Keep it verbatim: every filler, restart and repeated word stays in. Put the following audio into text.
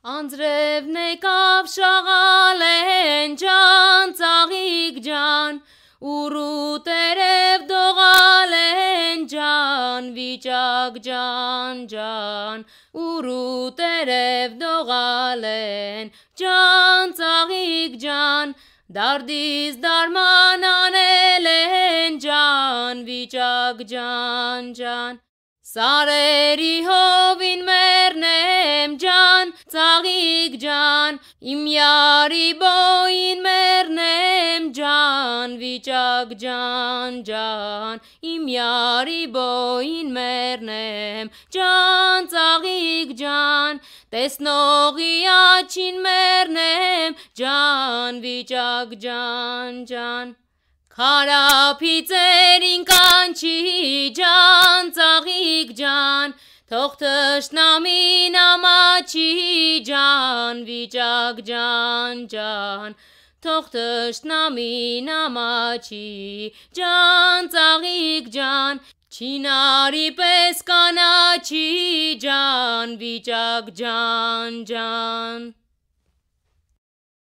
Անձրևն եկավ շաղալեն ջան, ծաղիկ ջան, ուրու տերև դողալեն ջան, վիճակ ջան, ջան, ուրու տերև դողալեն ջան, ծաղիկ ջան, դարդից դարման անել են ջան, վիճակ ջան, ջան, սարերի հովին մեռնեմ ջան, ծաղիկ ջան, իմ յարի բոյին մեռնեմ ջան, վիճակ ջան, ջան, իմ յարի բոյին մեռնեմ ջան, ծաղիկ ջան, տեսնողի աչին մեռնեմ ջան, վիճակ ջան, ջան, քարափի ծերին կանչի ջան, ծաղիկ ջան, թող թշնամին ամաչի ջան, վիճակ ջան, ջան, թող թշնամին ամաչի ջան, ծաղիկ ջան, չինարի պես կանաչի ջան, վիճակ ջան, ջան.